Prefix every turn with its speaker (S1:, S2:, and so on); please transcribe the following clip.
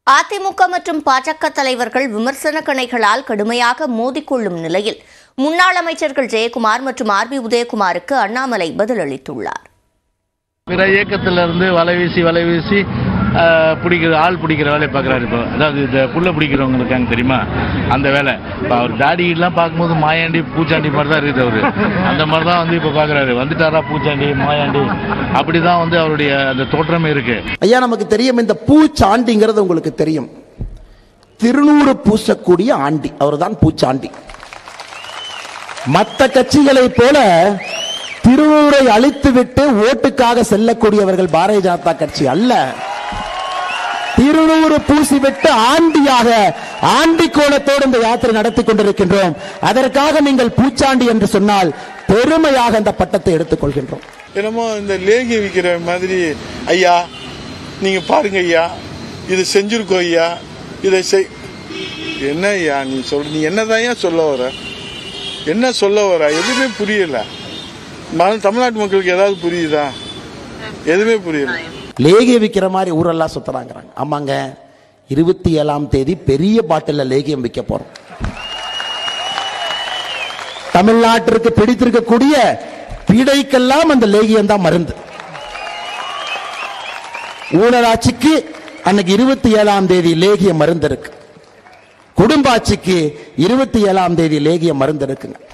S1: அதிமுக மற்றும் பாஜக தலைவர்கள் விமர்சன கணைகளால் கடுமையாக மோதிக்கொள்ளும் நிலையில் முன்னாள் அமைச்சர்கள் ஜெயக்குமார் மற்றும் ஆர் பி உதயகுமாருக்கு அண்ணாமலை பதிலளித்துள்ளார்.
S2: பிற இயக்கத்திலிருந்து வலை வீசி பிடிக்கிற ஆள் பிடிக்கிற வேலையை பார்க்குறாரு. இப்போ அதாவது இந்த புள்ள பிடிக்கிறவங்க இருக்காங்க தெரியுமா, அந்த வேலை. இப்போ அவர் தாடியெல்லாம் பார்க்கும்போது மாயாண்டி பூச்சாண்டி மாதிரி தான் இருக்குது. அவர் அந்த மாதிரி தான் இப்போ பார்க்குறாரு. வந்துட்டாரா பூச்சாண்டி மாயாண்டி, அப்படி தான் அவருடைய அந்த தோற்றமே இருக்கு.
S3: ஐயா, நமக்கு தெரியும் இந்த பூச்சாண்டிங்கிறது உங்களுக்கு தெரியும். திருநூறு பூசக்கூடிய ஆண்டி அவர் தான் பூச்சாண்டி. மற்ற கட்சிகளை போல திருநூரை அழித்துவிட்டு ஓட்டுக்காக செல்லக்கூடியவர்கள் பாரதிய ஜனதா கட்சி அல்ல. திருநூறு பூசிவிட்டு ஆண்டியாக ஆண்டி கோலத்தோடு இந்த யாத்திரை நடத்தி கொண்டிருக்கின்றோம். அதற்காக நீங்கள் பூச்சாண்டி என்று சொன்னால் பெருமையாக அந்த பட்டத்தை எடுத்துக் கொள்கின்றோம்.
S4: என்னமோ இந்த லேகி விற்கிற மாதிரி, ஐயா நீங்க பாருங்க ஐயா, இது செஞ்சிருக்கோம் ஐயா, இதை என்ன ஐயா நீ சொல்ற, நீ என்னதான் சொல்ல வர, என்ன சொல்ல வர, எதுவுமே புரியல. தமிழ்நாட்டு மக்களுக்கு ஏதாவது புரியுதா? எதுவுமே புரியல.
S3: லேகிய விற்கிற மாதிரி ஊரெல்லாம் சுத்தறாங்க. ஆமாங்க, 27ஆம் தேதி பெரிய பாட்டில் லேகியம் விற்க போறோம். தமிழ்நாட்டிற்கு பிடித்திருக்கக்கூடிய பீடைக்கெல்லாம் அந்த லேகியம் தான் மருந்து. ஊழலாட்சிக்கு அன்னைக்கு 27ஆம் தேதி லேகிய மருந்து இருக்கு. குடும்ப ஆட்சிக்கு 27ஆம் தேதி லேகிய மருந்து இருக்குங்க.